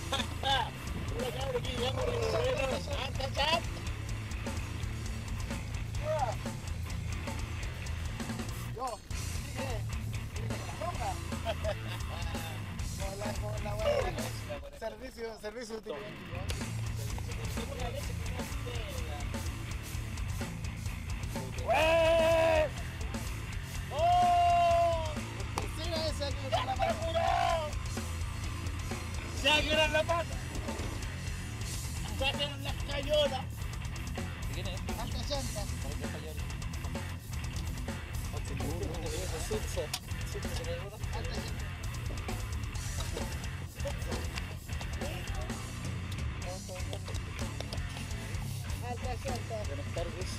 Servicio de utilidad. ¡Oh! Tercera esa que está la pata. ¡Saquen la pata! ¡Saquen las cayolas! ¿De quién es? ¡Alta llanta! Buenas tardes.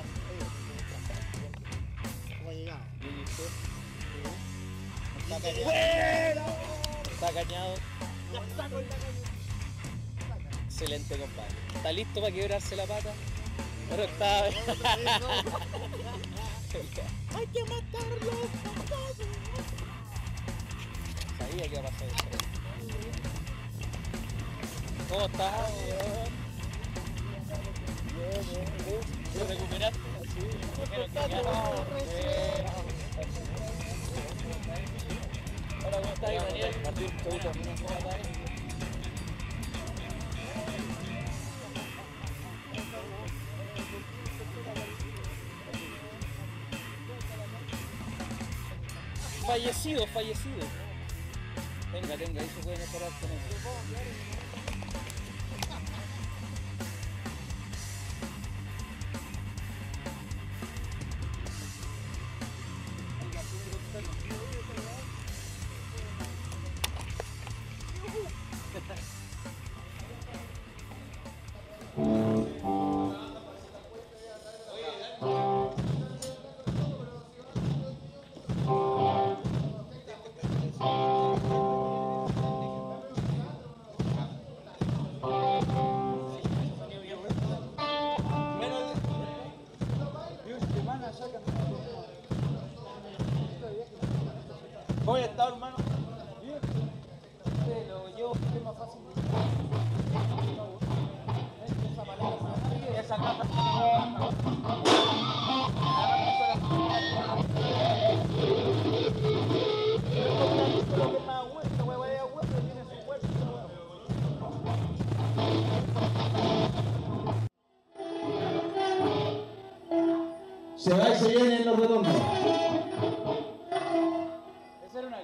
¿Cómo ha llegado? ¿Y usted? Está cañado. ¿Está cañado? Excelente, compadre. ¿Está listo para quebrarse la pata? Pero está... ¡Hay que matarlo! Sabía que iba a pasar eso. ¿Cómo estás, weón? ¿Te recuperaste? Sí. Hola, ¿cómo estás, Daniel? Martín, ¿cómo estás? Fallecido. Venga, ahí se puede mejorar con eso. ¿Cómo está, hermano? Bien. Lo llevo un tema fácil. Esa paleta, esa caja. Se va y se viene en los retornos. Esa era una...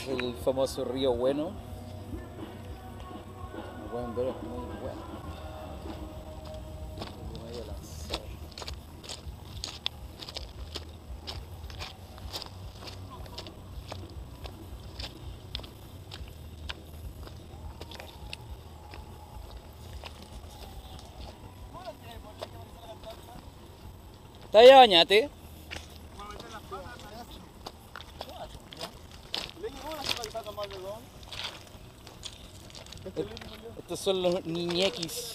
el famoso Río Bueno. Como pueden ver, es muy bueno. Medio lanzado. ¿Está ya bañate? Estos son los niñequis.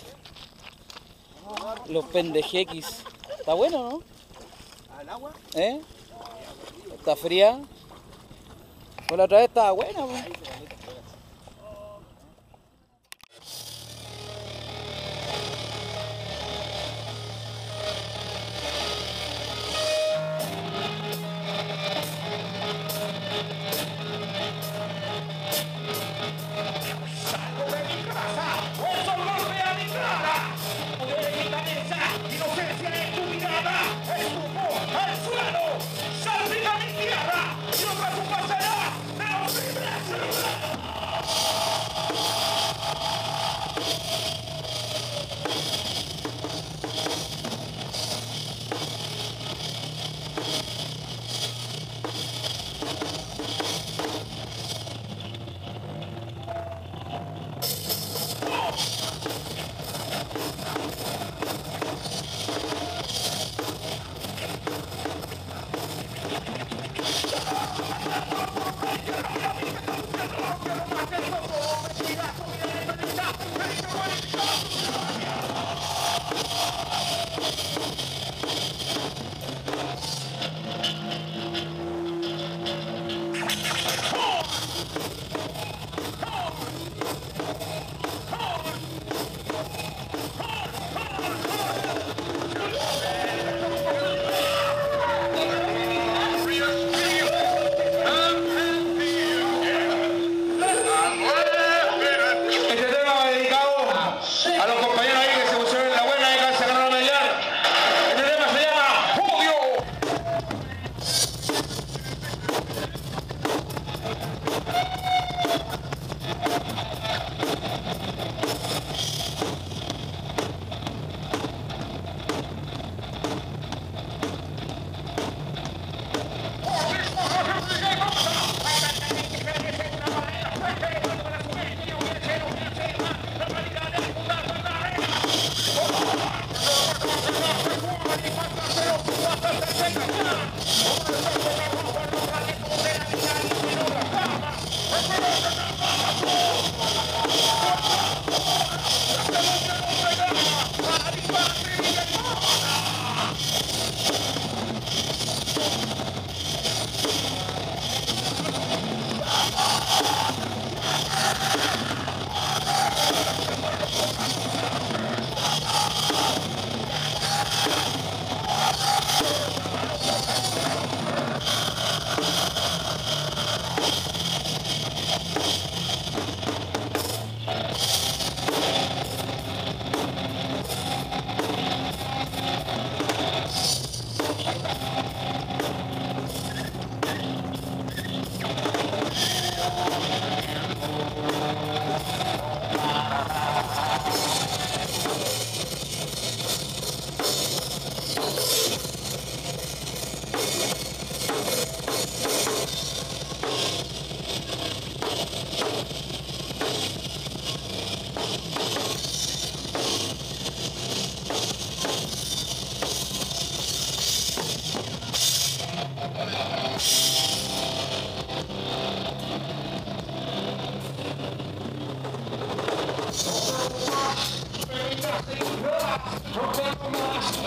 Los pendejequis. Está bueno, ¿no? ¿Al agua? ¿Eh? Está fría. Pues la otra vez estaba buena, pues.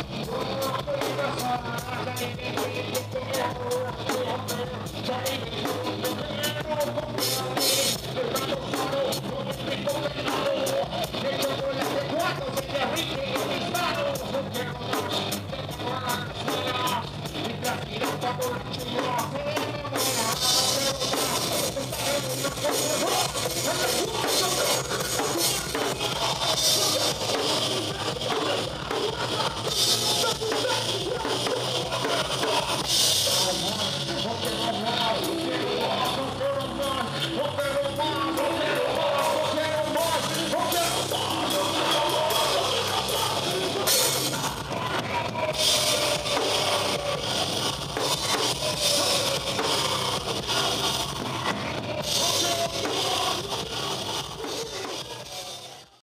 Thank you.